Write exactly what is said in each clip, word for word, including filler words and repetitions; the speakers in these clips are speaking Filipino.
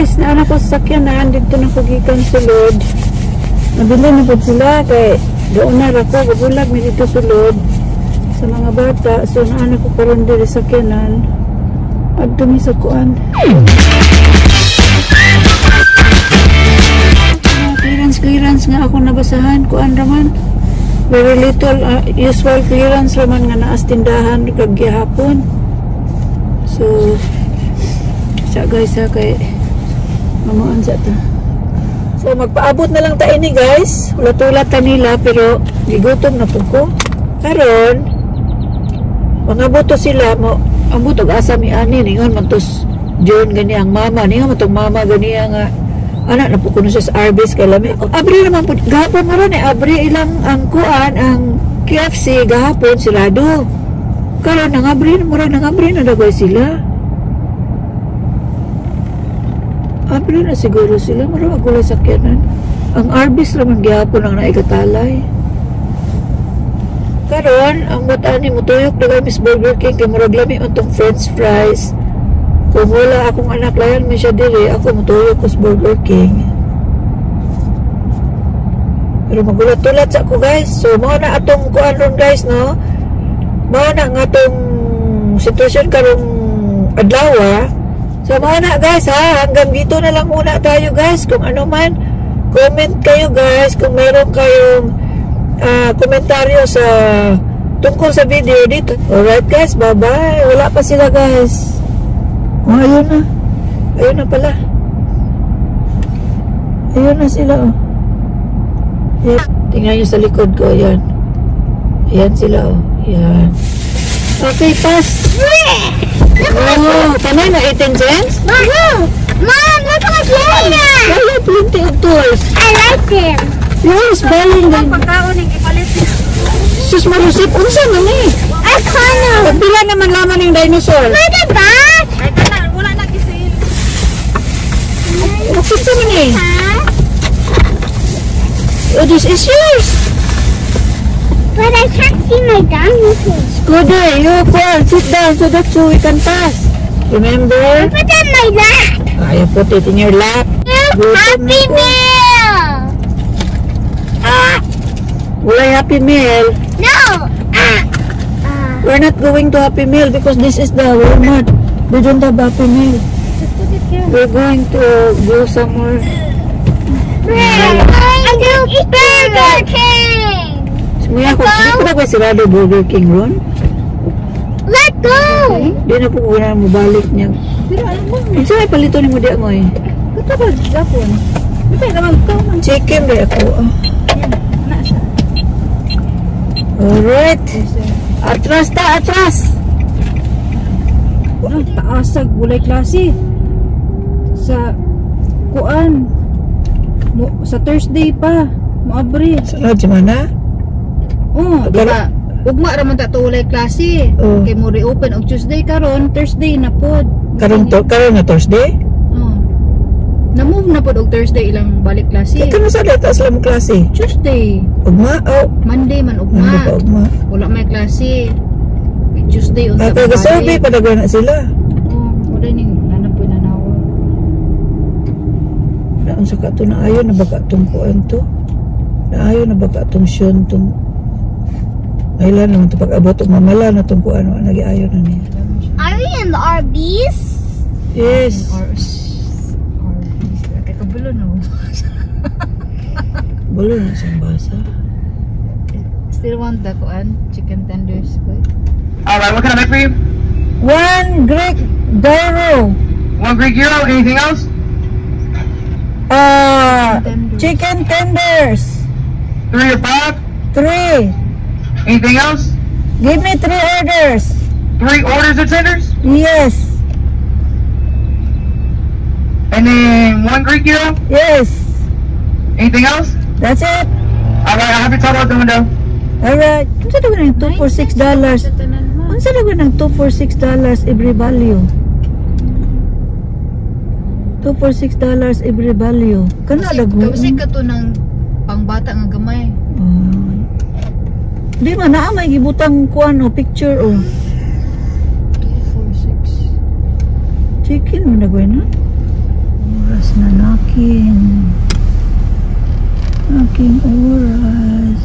guys, na anak ko sa sakyanan dito na kugikan sulod. Nabili na po sila kay doon na ako gabulag mi dito sulod sa mga bata. So na anak ko karon diri sa sakyanan adto mi sa kuan. Clearance clearance nga ako nabasahan kuan raman. Very little uh, usual clearance raman nga naas tindahan kag gihapon. So siya guys ha kay mamuan sa ta. So magpaabot na lang ta ini guys. Ulat-ulat ta nila pero gigutom na pud ko. Karon mga buto sila mo ang butog asa mi ani ningon man tos John gani ang mama ningon man tong mama gani nga anak na pud kuno sa Arbis kay lami. Abri naman pud gahapon mo ron eh abri ilang ang kuan ang K F C gahapon silado. Karon nang abri mo ron nang abri na dagay sila. Abri na siguro sila maro agulay sakyanan. Ang Arbis raman gihapon ang naigatalay. Karon ang mutani mo tuyok dagay Miss Burger King kay murag lami untong french fries. Kung wala akong anak layan mi siya diri, ako mutuyok ko sa Burger King. Pero magulat-tulat sa ako guys. So mao na atong kuan ron guys no. Mao na nga atong sitwasyon karong adlaw. So mao na guys ha, hanggang dito na lang muna tayo guys. Kung ano man, comment kayo guys kung meron kayong uh, komentaryo sa tungkol sa video dito. Alright guys, bye bye. Wala pa sila guys. Oh, ayun na. Ayun na pala. Ayun na sila oh. Yan. Tingnan nyo sa likod ko, ayan. Ayan sila oh. Ayan. Okay, pass. Oh, tanay na eighteen cents? Mom, Mom, look at my camera. I have plenty of toys. I like them. Yes, baling din. Pagkaon ng ipalit. Sus, marusip. Unsa man eh? I can't. Pagpila naman laman ng dinosaur. Look at that. Ay, kana, wala na kisil. Bakit sa man eh? Huh? Oh, this is yours. But I can't see my dinosaurs. Good day. You go and sit down so that so we can pass. Remember? Put it in my lap. I put it in your lap. Good Happy Meal. Ah! Wala Happy Meal. No. Ah. Uh, We're not going to Happy Meal because this is the Walmart. We don't have Happy Meal. Just put it here. We're going to go somewhere. we're going to Burger King. Sumuya ko. Di ko na ba sirado Burger King ron? Let's go. Di na po ko na mo balik niya. Pero alam mo, Ang sa'yo palito ni mo di mo eh. ito ba Japon? Ito naman ito. Chicken ba ako? Ah. Na siya. Alright. Atras ta, atras. Ano, taasag gulay klase. Sa kuan. Mo, sa Thursday pa. Moabri. Sunod si Mana? Oh, diba? Ugma raman ta to gulay klase. Oh. Kay mo reopen og Tuesday karon, Thursday na pod. Karon to, karon na Thursday? Oh. Na-move na pod og Thursday ilang balik klase. Kaya mo sa data sa lamang klase? Tuesday, Ugma? Oh. Monday man Ano ugma. ba ugma? Wala may klase. Tuesday unta Ah, kagasurvey pa dagwa na sila. Oh, wala ning nanap po nanawa. Naon sa kato na ayon na baga itong kuan to. Na ayon na baga itong syon tong aylan naman ito pag-abot o mamala na itong kuan o nag-ayon na niya. Are we in the R Bs? Yes. Or kay kabulo no. Bulo na siyang basa. Still want the kuan chicken tenders boy. Alright, what can I make for you? One Greek gyro. One Greek gyro, anything else? Uh, Tenders. chicken tenders. Three or five? Three. Anything else? Give me three orders. Three orders of tenders? Yes. And then one Greek gyro? Yes. Anything else? That's it. Alright, I'll have your total out the window. Alright. Unsa daw ng two for six dollars? Unsa daw ng two for six dollars every value? Two for six dollars every value. Kana dago. Kasi ka to ng pangbata nga gamay. Uh, di man naa may gibutang kuan o picture o. two four six. Chicken mo na gawin na. oras na nakin. Naking oras.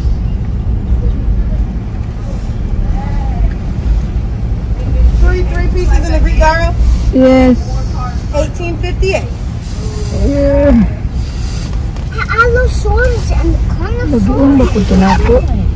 Three three pieces in the Greek gyro, Yes. eighteen fifty-eight. Uh, The Allosaurus and the Lagiun ba Carnosaurus. po ito na ako?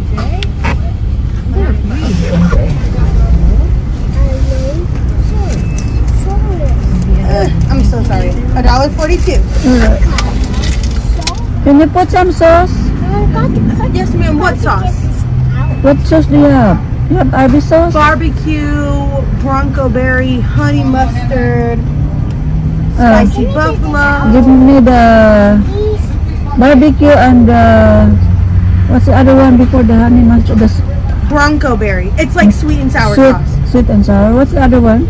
Uh, I'm so sorry. A dollar forty-two. Alright. Can you put some sauce? Yes, ma'am. What sauce? What sauce do you have? You have Arby's sauce? Barbecue, Bronco berry, honey mustard, Uh, spicy buffalo. give me the barbecue and the what's the other one before the honey mustard? The s- Bronco berry. It's like sweet and sour sweet, sauce. sweet and sour. What's the other one?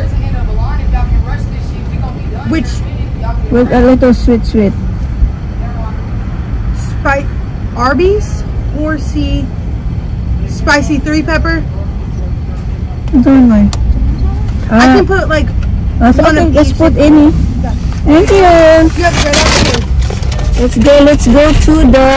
Which With a little sweet, sweet. spice? Arby's or C? Spicy three pepper. Ito yun mo. I Ah, can put like. ah, so one okay, of just each. put any. Thank you. Yep, right after you. Let's go, let's go to the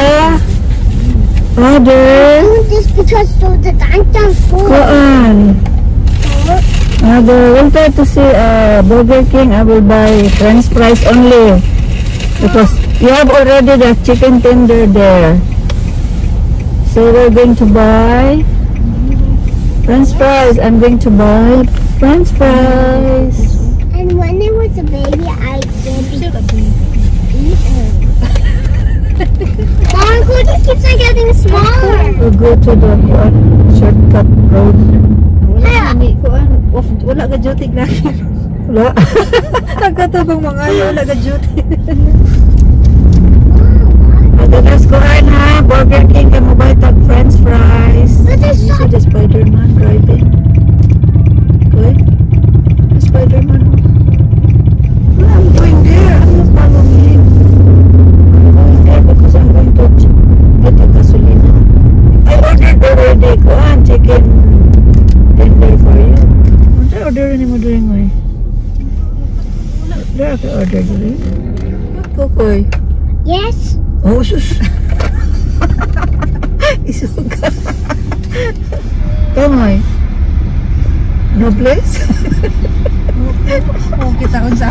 other Do this because so that I can fall. Kuan. Uh, the winter to see uh, Burger King, I will buy French fries only because you have already the chicken tender there. So we're going to buy French fries. I'm going to buy French fries. And when I was a baby, I did eat her. Mom, could you keep on getting smaller? We'll go to the what, shortcut road. Yeah. Wala ka duty lagi. Wala. Nagkatabang mga ayaw, wala ka duty. Okay, let's go ahead ha. Burger King, can mo buy tag French fries. But there's You see the Spider-Man driving. Okay. The Spider-Man. Well, I'm going there. I'm not following him. I'm going there because I'm going to ch- get a gasolina. I ordered already. Go on, chicken tender for you. Ano sa order ni mo doon mo eh? Wala ka order doon. Kukoy. Yes. Oh, sus. Isuga. Kamoy. No place? Kung kita unsa.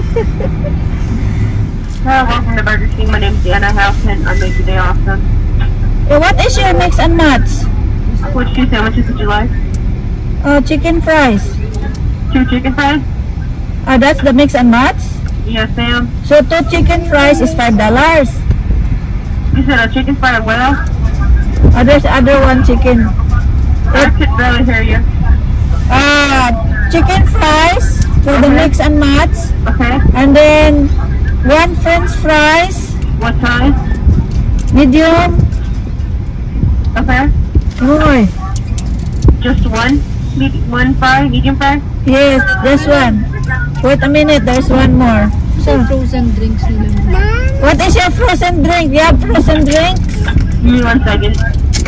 Hello, welcome to Burger King. My name's Anna Houston. I make your day awesome. Yeah, what is your mix and match? Which two sandwiches would you like? Uh, chicken fries. Two chicken fries? Uh, that's the mix and match? Yes, ma'am. So two chicken fries is five dollars. You said a chicken fry and what else? Uh, there's other one chicken. I could barely hear you. Uh, chicken fries for the Okay. mix and match. Okay. And then one French fries, What size? medium. Okay. Oy. Just one? Med- one fry? Medium fry? Yes, this one. Wait a minute, there's one more. Sa frozen drinks nila. Mom, What is your frozen drink? You have frozen drinks? Give me one second.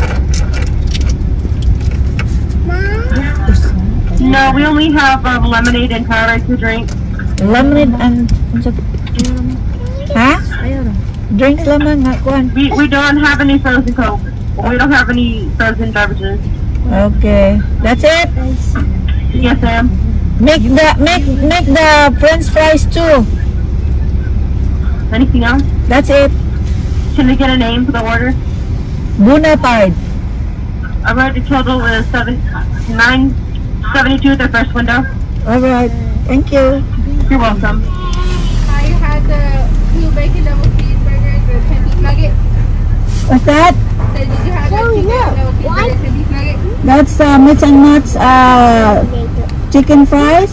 Mom, No, we only have um, lemonade and Powerade to drink. Lemonade and... Ha? Drinks lamang nga, kuan. We we don't have any frozen Coke. We don't have any frozen beverages. Okay, that's it. Yes, ma'am. Make the make make the French fries too. Anything else? That's it. Can we get a name for the order? Bonaparte. All right, the total is seven nine seventy two at the first window. All right. Thank you. You're welcome. I had the two bacon double cheeseburgers, the ten piece nugget. What's that? So did you have Oh, the chicken no. double What? cheeseburger, ten piece nugget? That's uh, mix and match uh, chicken fries.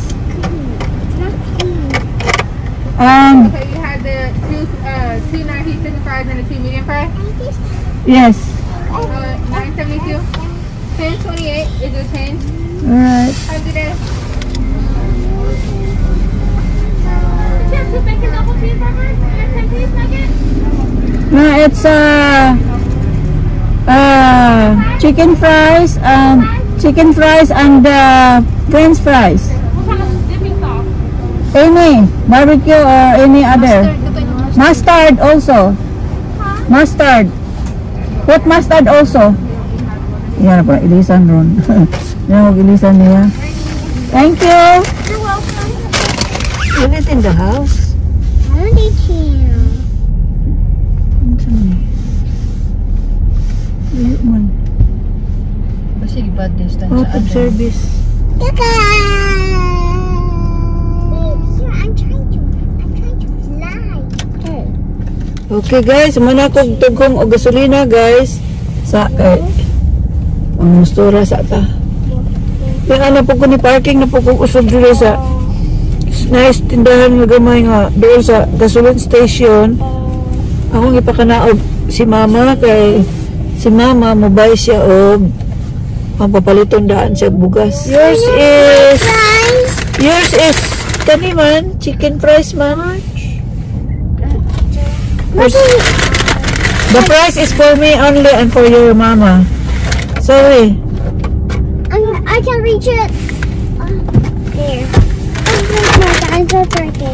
Um. Okay, you had the two uh two nine piece chicken fries and the two medium fries. Yes. Uh, nine seventy two. Ten twenty eight is a ten. All right. Have a good day. Did you have two bacon double cheeseburgers and a ten piece nugget? No, it's uh, uh, chicken fries and chicken fries and uh, French fries. What kind of dipping sauce? Any barbecue or any other? Mustard also. Mustard. Put mustard also. Yan pa, ilisan ron. Yan, huwag ilisan niya. Thank you. You're welcome. Is it in the house? I need you. Kasi bad distance Out sa of ano. service. Kaka! Wait, here, I'm trying to, I'm trying to fly. Hey. Okay guys, mana ko tugong og gasolina guys. Sa eh, ang mustura sa ta. Yung ano po ko ni parking na po ko usod dito sa nice tindahan nga gamay nga doon sa gasoline station. Akong ipakanaog si mama kay si mama mobile siya og ang papaliton daan siya bugas. Yours is Guys, yours is kani man chicken fries man. Yours- the price is for me only and for your mama. Sorry. I'm, I can reach it. Uh, there. I'm so pretty.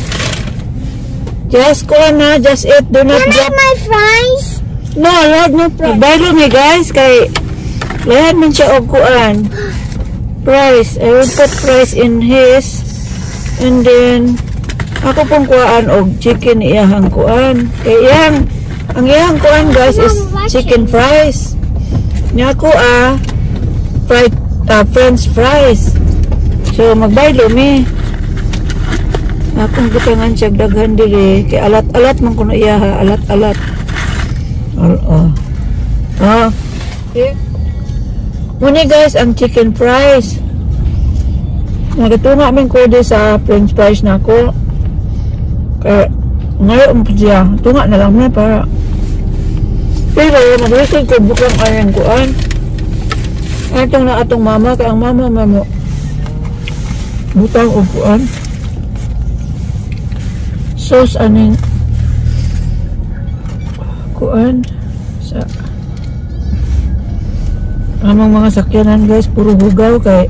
Just go na, just eat. Do not Can I drop. have my fries? No, Lord, no problem. Baylo mi guys, kay lahat man siya og kuan. Price. I will put price in his. And then, ako pong kuan og chicken iyahang kuan. Kay iyang, ang iyahang kuan guys is chicken fries. Nya ko ah, fried, uh, french fries. So, magbaylo mi. Akong butangan siya daghan diri. Kay alat-alat man kuno iyaha. Alat-alat. Oo. Ah. Okay. Muna guys, ang chicken fries. Nagatunga min ko di sa french fries na ako. Kaya, ngayon po siya. Tunga na lang na para. Pero, mag-record ko bukang ayang kuan. Atong na atong mama. Kaya ang mama mamo. Butang o kuan. Sauce aning kuan sa among mga sakyanan guys, puro hugaw kay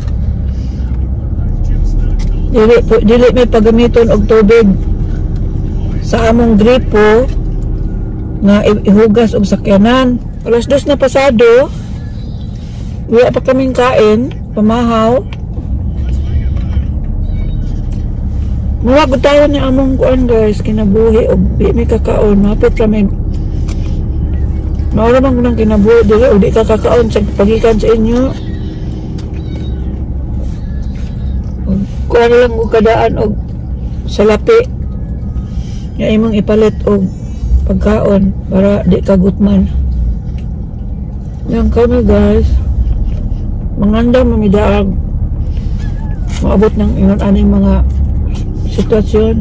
dili, dili may pagamiton og tubig sa among gripo nga ihugas og sakyanan. Alas dos na pasado, wala pa kaming kain, pamahaw. Mga gutawan ni among kuan guys, kinabuhi og di may kakaon, mapit kami. Maura man kunang kinabuhi dili og di ka kakaon sa pagikan sa inyo. Kuan lang og kadaan og salapi. Nga imong ipalit og pagkaon para di ka gutman. Yang kami guys, mangandam mamidaag. Maabot ng ingon aning mga sitwasyon.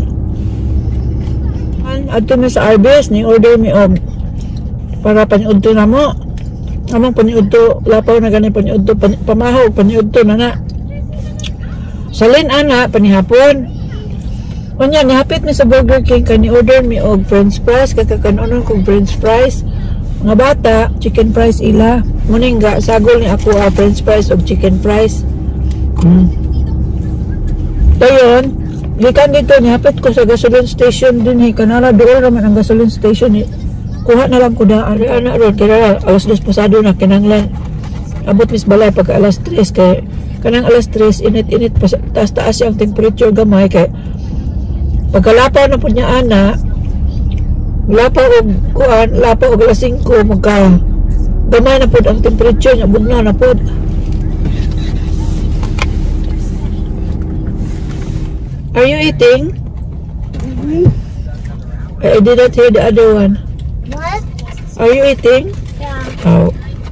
Adto na sa R B S ni order mi og para paniudto na mo. Among paniudto lapaw na gani paniudto pan, pamahaw paniudto na na. Salin ana panihapon. Unya nihapit mi sa Burger King kani order mi og french fries kakakanon kog french fries. Mga bata chicken fries ila. Muning ga sagol ni ako a french fries og chicken fries. Hmm. Dayon gikan dito, nihapit ko sa gasoline station din eh. Kanala doon naman ang gasoline station eh. Kuha na lang ko daan. Ari anak ron, kaya alas dos pasado na kinanglan. Abot mis balay pag alas tres kay kanang alas tres init-init pa taas-taas yung temperature gamay kay pagkalapaw na po niya ana lapaw og kuan, lapaw og alas singko magka gamay na po ang temperature niya, bugna na po. Are you eating? Mm-hmm. I did not hear the other one. What? Are you eating? Yeah. Oh.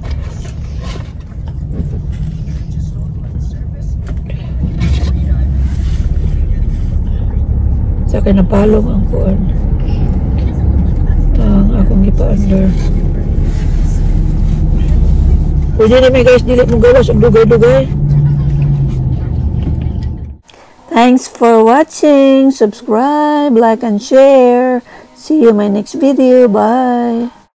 Sa akin napalong ang kuan. Ang akong ipa-under. Pwede naman guys, dili mong gawas ang dugay-dugay. Thanks for watching. Subscribe, like, and share. See you in my next video. Bye.